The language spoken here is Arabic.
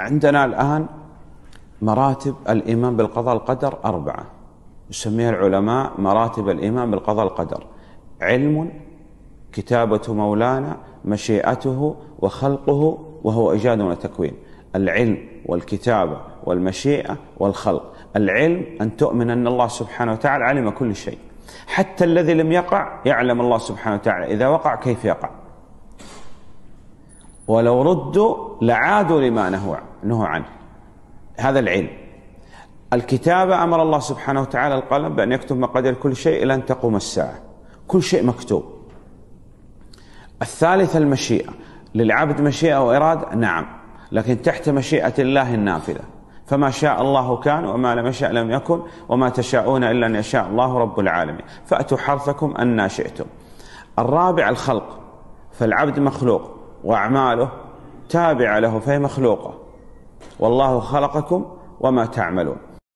عندنا الآن مراتب الإيمان بالقضاء والقدر 4، يسميها العلماء مراتب الإيمان بالقضاء والقدر: علم، كتابة مولانا، مشيئته، وخلقه وهو إيجاد وتكوين. العلم والكتابة والمشيئة والخلق. العلم أن تؤمن أن الله سبحانه وتعالى علم كل شيء، حتى الذي لم يقع يعلم الله سبحانه وتعالى إذا وقع كيف يقع، ولو ردوا لعادوا لما نهوا عنه. هذا العلم. الكتابة، أمر الله سبحانه وتعالى القلم بأن يكتب مقادير كل شيء إلى أن تقوم الساعة، كل شيء مكتوب. الثالث المشيئة، للعبد مشيئة وإرادة، نعم، لكن تحت مشيئة الله النافذة، فما شاء الله كان وما لم يشأ لم يكن وما تشاءون إلا أن يشاء الله رب العالمين، فأتوا حرثكم أنا شئتم. الرابع الخلق، فالعبد مخلوق وأعماله تابعة له فهي مخلوقة، والله خلقكم وما تعملون.